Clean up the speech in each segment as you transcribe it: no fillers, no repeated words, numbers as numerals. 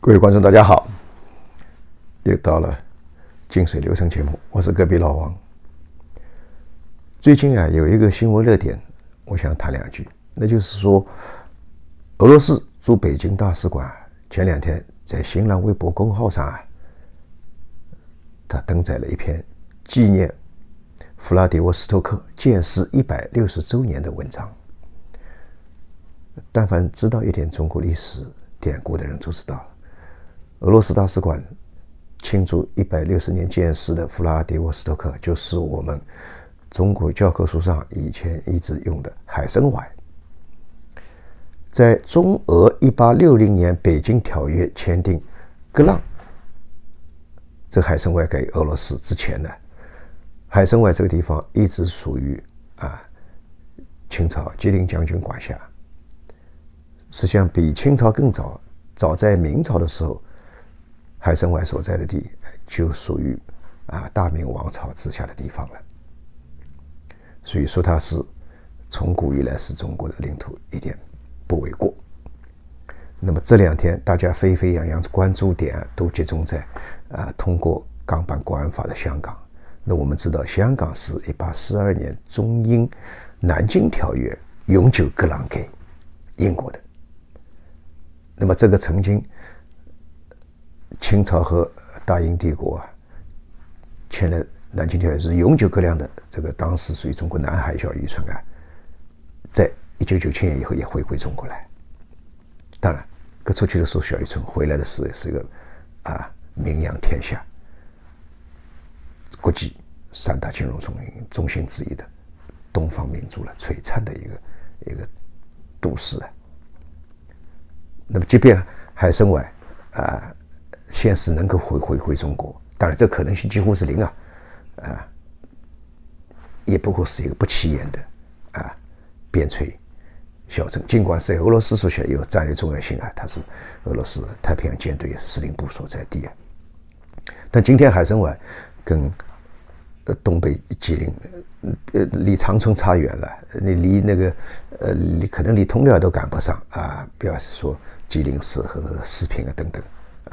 各位观众，大家好！又到了近水流深节目，我是隔壁老王。最近有一个新闻热点，我想谈两句，那就是说，俄罗斯驻北京大使馆前两天在新浪微博公号上他登载了一篇纪念弗拉迪沃斯托克建市160周年的文章。但凡知道一点中国历史典故的人都知道，俄罗斯大使馆庆祝160年建市的弗拉迪沃斯托克，就是我们中国教科书上以前一直用的海参崴。在中俄1860年北京条约签订割让这海参崴给俄罗斯之前呢，海参崴这个地方一直属于清朝吉林将军管辖。实际上比清朝更早，早在明朝的时候，海参崴所在的地就属于大明王朝治下的地方了。所以说它是从古以来是中国的领土，一点不为过。那么这两天大家沸沸扬扬关注点都集中在通过港版国安法的香港。那我们知道香港是1842年中英南京条约永久割让给英国的。那么这个曾经清朝和大英帝国签了南京条约是永久割让的，这个当时属于中国南海小渔村在1997年以后也回归中国来。当然割出去的时候小渔村，回来的时候是一个名扬天下，国际三大金融中心之一的东方明珠了，璀璨的一个都市那么即便海参崴现实能够回中国，当然这可能性几乎是零也不过是一个不起眼的边陲小镇。尽管是俄罗斯所写有战略重要性它是俄罗斯太平洋舰队司令部所在地但今天海参崴跟东北吉林离长春差远了，你离那个可能离通辽都赶不上不要说吉林市和四平等等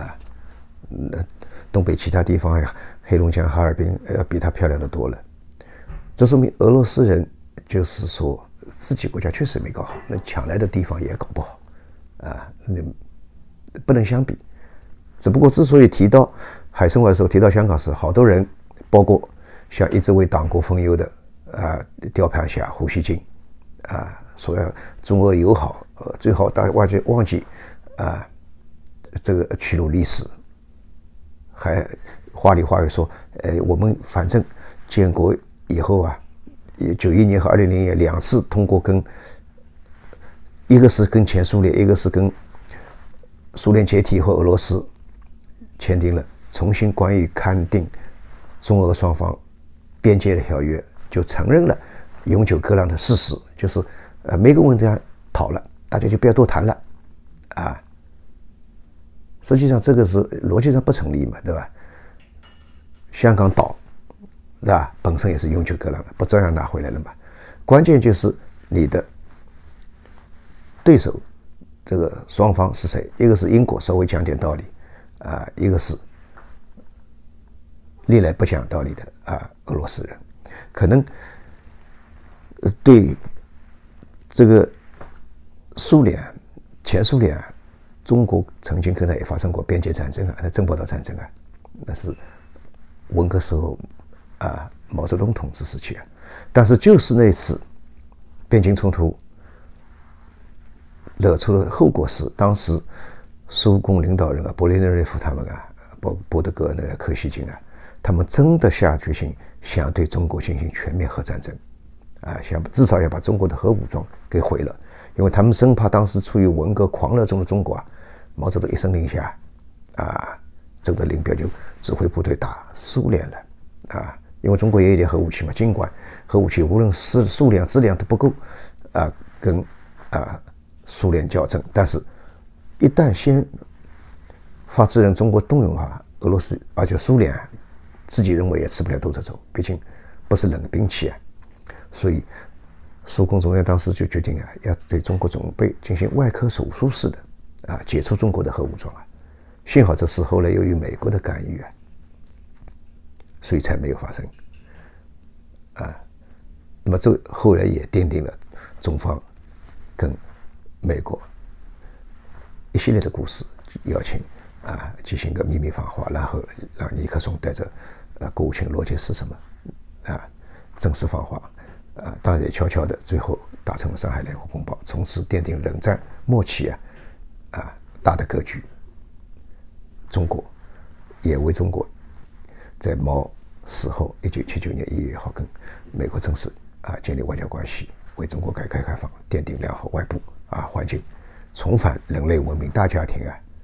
东北其他地方黑龙江哈尔滨要比它漂亮的多了。这说明俄罗斯人就是说自己国家确实没搞好，那抢来的地方也搞不好那不能相比。只不过之所以提到海参崴的时候提到香港时，好多人包括像一直为党国分忧的雕盘侠胡锡进说要中俄友好，最好大家忘记这个屈辱历史，还话里话外说我们反正建国以后91年和2000年两次通过一个是跟前苏联，一个是跟苏联解体以后俄罗斯签订了重新关于勘定中俄双方边界的条约，就承认了永久割让的事实，就是没个问题讨了，大家就不要多谈了实际上这个是逻辑上不成立嘛，对吧？香港岛对吧，本身也是永久割让的，不照样拿回来了嘛？关键就是你的对手这个双方是谁？一个是英国，稍微讲点道理一个是历来不讲道理的俄罗斯人。可能对这个苏联前苏联中国曾经跟他也发生过边界战争珍宝岛战争那是文革时候毛泽东统治时期但是就是那次边境冲突惹出的后果是，当时苏共领导人波列涅夫他们波德戈那个柯西金他们真的下决心想对中国进行全面核战争想至少要把中国的核武装给毁了，因为他们生怕当时处于文革狂热中的中国毛泽东一声令下这个林彪就指挥部队打苏联了因为中国也有点核武器嘛，尽管核武器无论是数量质量都不够跟苏联较正，但是一旦先发制人中国动用俄罗斯而且苏联自己认为也吃不了兜着走，毕竟不是冷兵器所以苏共中央当时就决定要对中国准备进行外科手术式的解除中国的核武装幸好这事后来由于美国的干预啊，所以才没有发生啊。那么这后来也奠定了中方跟美国一系列的故事，邀请进行个秘密访华，然后让尼克松带着国务卿罗杰斯什么正式访华当然也悄悄的最后达成了上海联合公报，从此奠定冷战末期大的格局。中国也为中国在毛死后1979年1月1号跟美国正式建立外交关系，为中国改革开放奠定良好外部环境，重返人类文明大家庭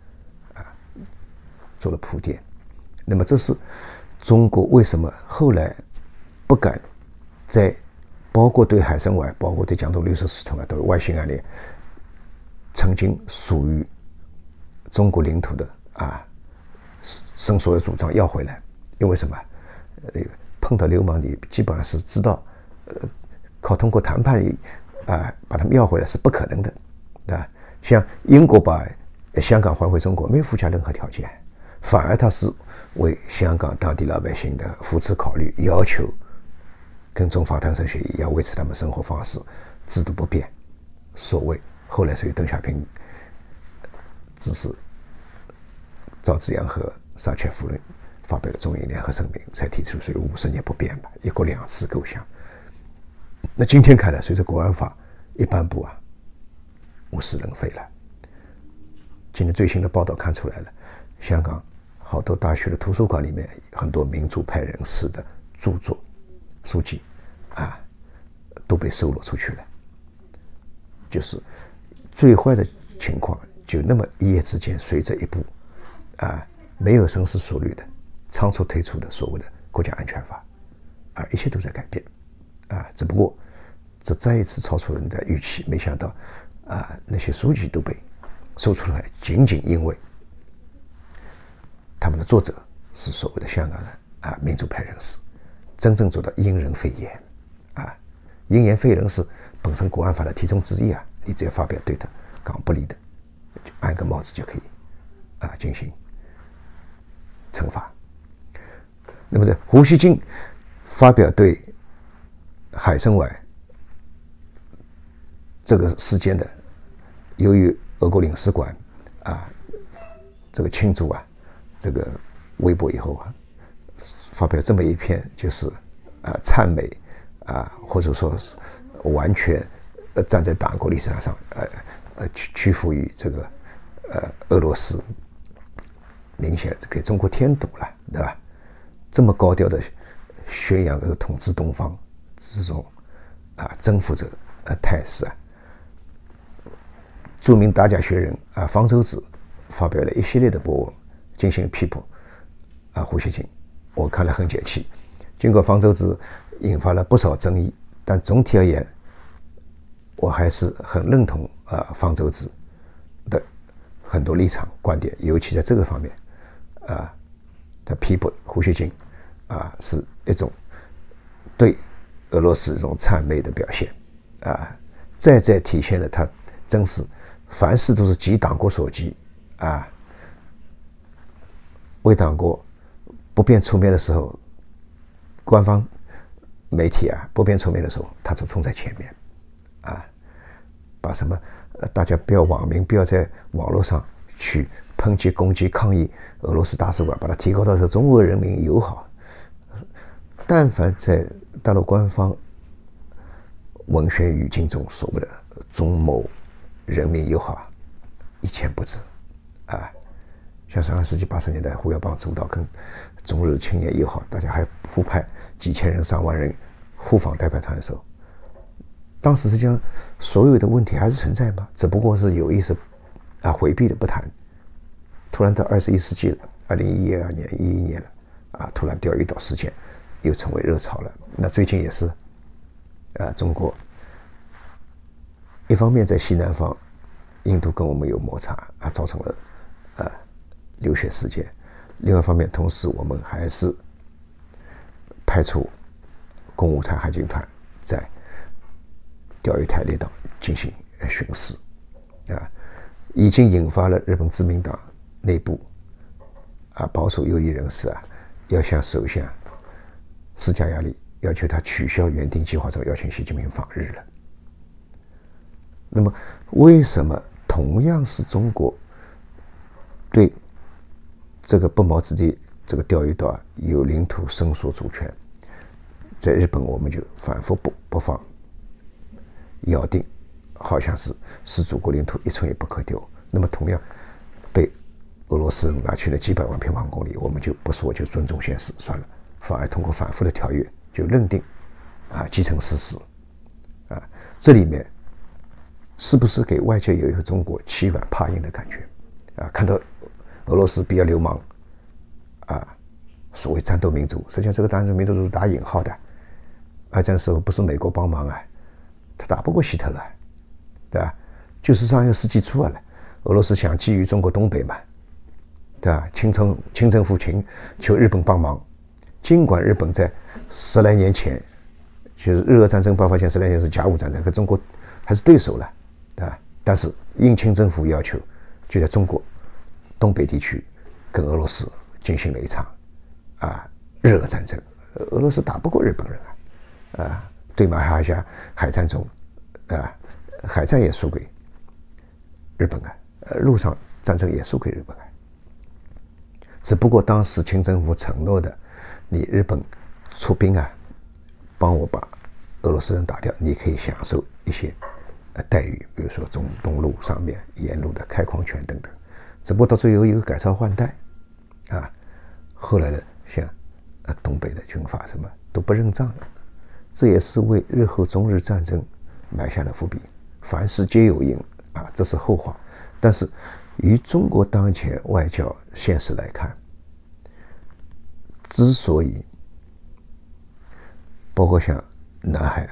做了铺垫。那么这是中国为什么后来不敢在包括对海参崴，包括对江东绿色使团都有外星案例曾经属于中国领土的伸缩的主张要回来。因为什么？碰到流氓你基本上是知道靠通过谈判把他们要回来是不可能的像英国把香港还回中国没有附加任何条件，反而他是为香港当地老百姓的福祉考虑，要求跟中法谈成协议，要维持他们生活方式制度不变。所谓后来所以邓小平指示赵紫阳和撒切尔夫人发表了中英联合声明，才提出所以50年不变吧，一国两制构想。那今天看来，随着国安法一颁布物是人非了。今天最新的报道看出来了，香港好多大学的图书馆里面很多民主派人士的著作书籍都被收罗出去了。就是最坏的情况就那么一夜之间，随着一部没有深思熟虑的仓促推出的所谓的国家安全法一切都在改变只不过这再一次超出人的预期。没想到那些书籍都被搜出来，仅仅因为他们的作者是所谓的香港的民主派人士，真正做到因人废言因言废人是本身国安法的题中之一你只要发表对他讲不利的，就按个帽子就可以进行惩罚。那么在胡锡进发表对海参崴这个事件的，由于俄国领事馆这个庆祝这个微博以后发表了这么一篇就是赞美或者说是完全站在党国立场上屈服于这个俄罗斯，明显给中国添堵了，对吧？这么高调的宣扬这个统治东方这种征服者态势著名打假学人方舟子发表了一系列的博文进行批驳胡锡进，我看了很解气。尽管方舟子引发了不少争议，但总体而言我还是很认同方舟子的很多立场观点，尤其在这个方面他批驳胡锡进是一种对俄罗斯这种谄媚的表现再体现了他真是凡事都是急党国所急为党国不便出面的时候，官方媒体不便出面的时候，他就冲在前面把什么大家不要网民不要在网络上去抨击攻击抗议俄罗斯大使馆，把它提高到中俄人民友好。但凡在大陆官方文宣语境中所谓的中某人民友好一钱不值像上个世纪80年代胡耀邦主导跟中日青年友好，大家还互派几千人上万人互访代表团的时候，当时实际上所有的问题还是存在嘛，只不过是有意识回避的不谈。突然到21世纪了，2012年、11年了突然钓鱼岛事件又成为热潮了。那最近也是中国一方面在西南方印度跟我们有摩擦造成了流血事件，另外一方面同时我们还是派出攻务团海军团在钓鱼台列岛进行巡视已经引发了日本自民党内部保守右翼人士要向首相施加压力，要求他取消原定计划中邀请习近平访日了。那么，为什么同样是中国对这个不毛之地这个钓鱼岛有领土伸索主权，在日本我们就反复不放，咬定好像是祖国领土一寸也不可丢。那么同样被俄罗斯人拿去了几百万平方公里，我们就不说，就尊重现实算了，反而通过反复的条约就认定既成事实。这里面是不是给外界有一个中国欺软怕硬的感觉？看到俄罗斯比较流氓所谓战斗民族，实际上这个战斗民族是打引号的。二战时候不是美国帮忙他打不过希特勒，对吧？就是上一个世纪初俄罗斯想觊觎中国东北嘛，对吧？清政府求日本帮忙，尽管日本在10来年前，就是日俄战争爆发前10来年是甲午战争，和中国还是对手了，对吧？但是应清政府要求，就在中国东北地区跟俄罗斯进行了一场日俄战争。俄罗斯打不过日本人对马哈峡海战中海战也输给日本陆上战争也输给日本只不过当时清政府承诺的，你日本出兵帮我把俄罗斯人打掉，你可以享受一些待遇，比如说中东路上面沿路的开矿权等等。只不过到最后有改朝换代后来的像东北的军阀什么都不认账了，这也是为日后中日战争埋下了伏笔。凡事皆有因这是后话。但是于中国当前外交现实来看，之所以包括像南海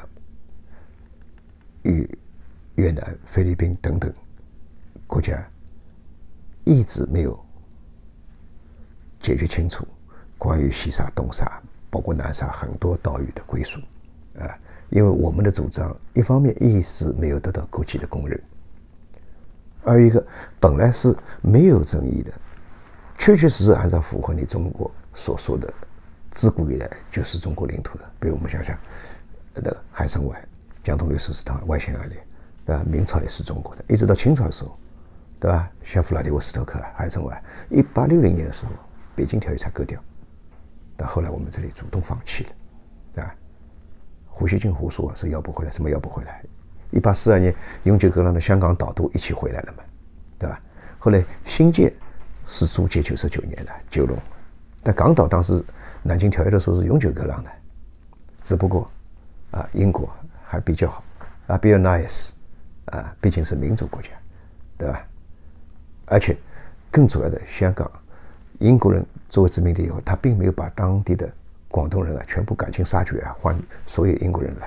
与越南、菲律宾等等国家一直没有解决清楚关于西沙、东沙，包括南沙很多岛屿的归属因为我们的主张一方面一直没有得到国际的公认，而一个本来是没有争议的，确确实实按照符合你中国所说的自古以来就是中国领土的。比如我们想想海参崴、江东绿树石塘、外线2连，对吧？明朝也是中国的，一直到清朝的时候，对吧？像弗拉迪沃斯托克、海参崴，1860年的时候，北京条约才割掉，但后来我们这里主动放弃了，对吧？胡锡进胡说是要不回来，什么要不回来？1842年永久割让的香港岛都一起回来了嘛，对吧？后来新界是租界99年的九龙，但港岛当时南京条约的时候是永久割让的，只不过英国还比较好比较 nice 毕竟是民主国家，对吧？而且更主要的，香港英国人作为殖民地以后，他并没有把当地的广东人全部赶尽杀绝换所有英国人来。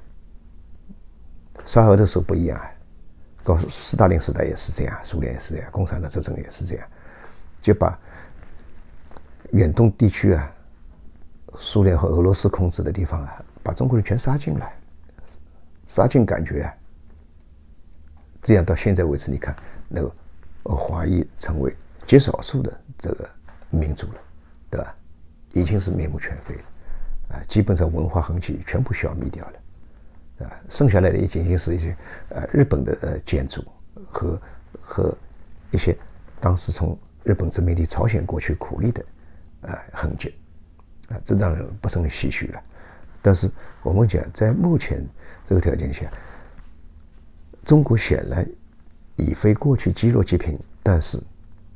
沙俄的时候不一样告诉斯大林时代也是这样，苏联也是这样，共产党执政也是这样，就把远东地区苏联和俄罗斯控制的地方把中国人全杀进来，杀进感觉这样到现在为止，你看那个华裔成为极少数的这个民族了，对吧？已经是面目全非了基本上文化痕迹全部消灭掉了剩下来的也仅仅是一些日本的建筑和一些当时从日本殖民地朝鲜过去苦力的痕迹这让人不胜唏嘘了。但是我们讲，在目前这个条件下，中国显然已非过去积弱积贫，但是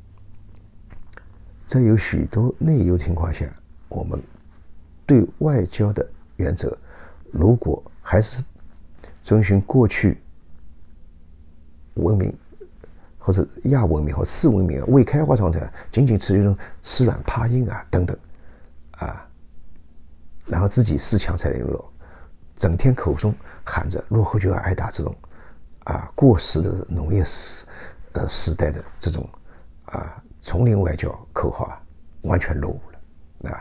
在有许多内忧情况下，我们对外交的原则如果还是遵循过去文明或者亚文明或次文明未开化状态，仅仅是一种吃软怕硬等等然后自己恃强才凌弱，整天口中喊着落后就要挨打，这种过时的农业时代的这种丛林外交口号完全落伍了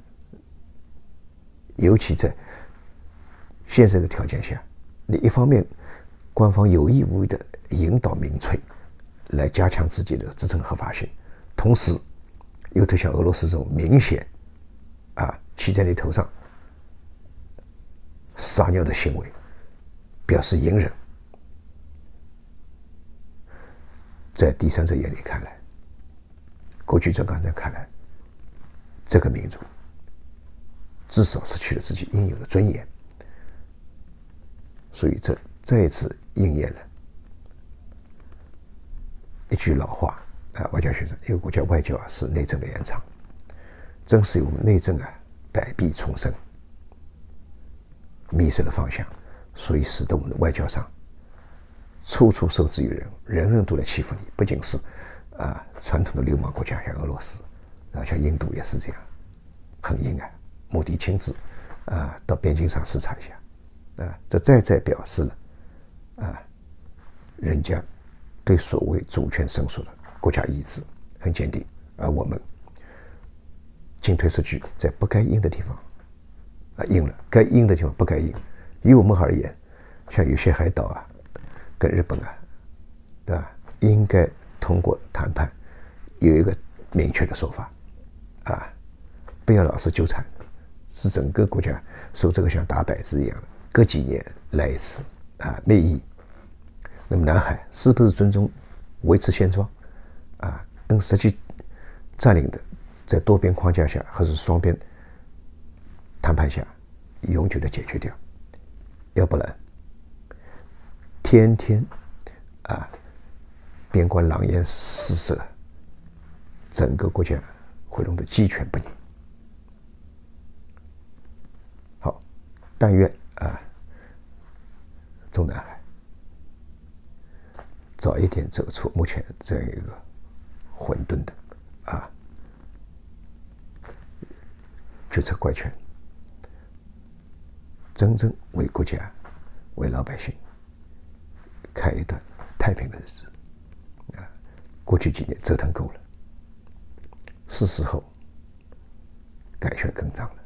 尤其在现在的条件下，你一方面官方有意无意的引导民粹来加强自己的执政合法性，同时尤其像俄罗斯这种明显骑在你头上撒尿的行为，表示隐忍。在第三者眼里看来，国际专家看来，这个民族至少失去了自己应有的尊严。所以这再一次应验了一句老话外交学者，一个国家外交是内政的延长。正是由内政百弊丛生，迷失了方向，所以使得我们的外交上处处受制于人，人人都来欺负你。不仅是传统的流氓国家，像俄罗斯像印度也是这样，很硬目的亲自到边境上视察一下这再表示了人家对所谓主权伸缩的国家意志很坚定，而我们进退失据，在不该硬的地方硬了，该硬的地方不该硬。以我们而言，像有些海岛跟日本对吧，应该通过谈判有一个明确的说法不要老是纠缠，使整个国家受这个像打摆子一样的，隔几年来一次内议。那么南海是不是尊重维持现状跟实际占领的在多边框架下还是双边谈判下永久的解决掉？要不然天天边关狼烟四射，整个国家会弄得鸡犬不宁。好，但愿中南海早一点走出目前这样一个混沌的决策怪圈，真正为国家为老百姓开一段太平的日子过去几年折腾够了，是时候改弦更张了。